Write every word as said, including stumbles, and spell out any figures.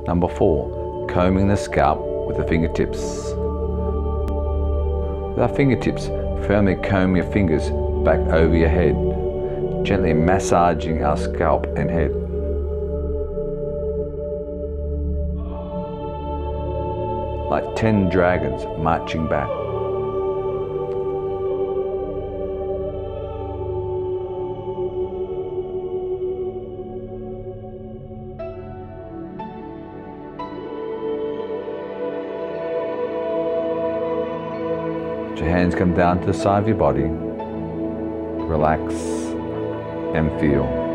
Number four, combing the scalp with the fingertips. With our fingertips, firmly comb your fingers back over your head, gently massaging our scalp and head. Like ten dragons marching back. Let your hands come down to the side of your body. Relax and feel.